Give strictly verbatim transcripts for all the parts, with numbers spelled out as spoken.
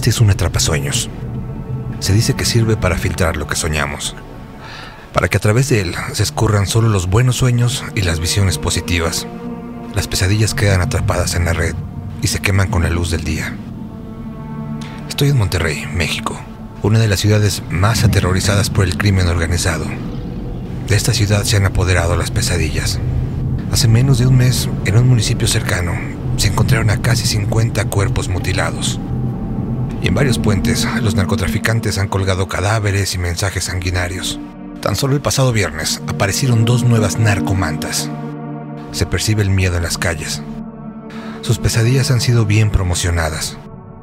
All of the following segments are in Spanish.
Este es un atrapasueños. Se dice que sirve para filtrar lo que soñamos, para que a través de él se escurran solo los buenos sueños y las visiones positivas. Las pesadillas quedan atrapadas en la red y se queman con la luz del día. Estoy en Monterrey, México, una de las ciudades más aterrorizadas por el crimen organizado. De esta ciudad se han apoderado las pesadillas. Hace menos de un mes, en un municipio cercano, se encontraron a casi cincuenta cuerpos mutilados. Y en varios puentes, los narcotraficantes han colgado cadáveres y mensajes sanguinarios. Tan solo el pasado viernes aparecieron dos nuevas narcomantas. Se percibe el miedo en las calles. Sus pesadillas han sido bien promocionadas.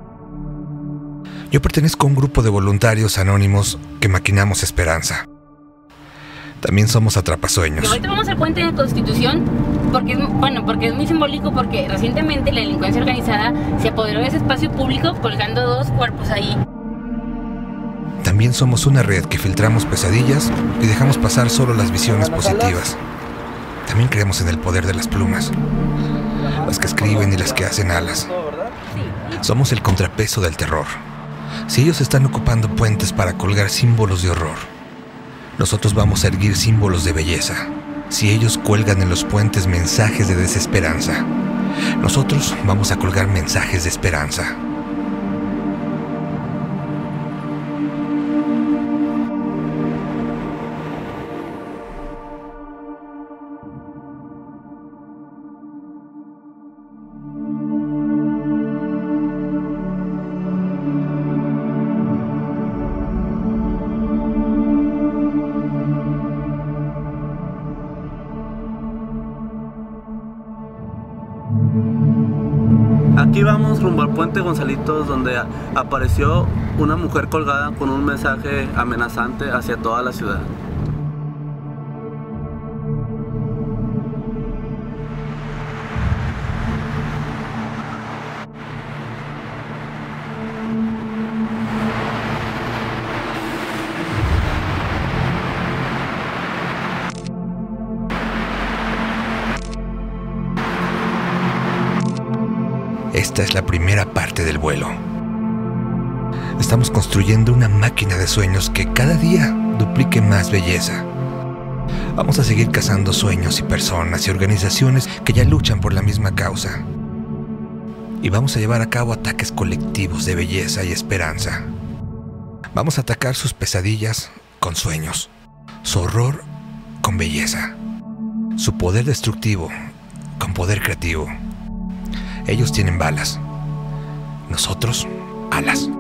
Yo pertenezco a un grupo de voluntarios anónimos que maquinamos esperanza. También somos atrapasueños. Ahorita vamos al puente de Constitución porque es, bueno, porque es muy simbólico, porque recientemente la delincuencia organizada se apoderó de ese espacio público colgando dos cuerpos ahí. También somos una red que filtramos pesadillas y dejamos pasar solo las visiones positivas. También creemos en el poder de las plumas, las que escriben y las que hacen alas. Somos el contrapeso del terror. Si ellos están ocupando puentes para colgar símbolos de horror, nosotros vamos a erguir símbolos de belleza. Si ellos cuelgan en los puentes mensajes de desesperanza, nosotros vamos a colgar mensajes de esperanza. Aquí vamos rumbo al puente Gonzalitos, donde apareció una mujer colgada con un mensaje amenazante hacia toda la ciudad. Esta es la primera parte del vuelo. Estamos construyendo una máquina de sueños que cada día duplique más belleza. Vamos a seguir cazando sueños y personas y organizaciones que ya luchan por la misma causa. Y vamos a llevar a cabo ataques colectivos de belleza y esperanza. Vamos a atacar sus pesadillas con sueños, su horror con belleza, su poder destructivo con poder creativo. Ellos tienen balas, nosotros alas.